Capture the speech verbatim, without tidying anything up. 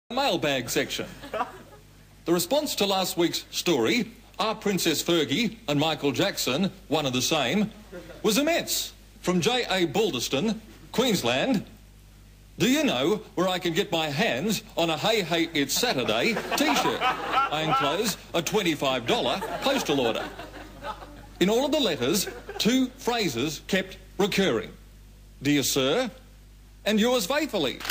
Mailbag section. The response to last week's story, Are Princess Fergie and Michael Jackson one and the same, was immense. From J A Balderston, Queensland. Do you know where I can get my hands on a Hey Hey It's Saturday t-shirt? I enclose a twenty-five dollar postal order. In all of the letters, two phrases kept recurring. Dear Sir, and yours faithfully.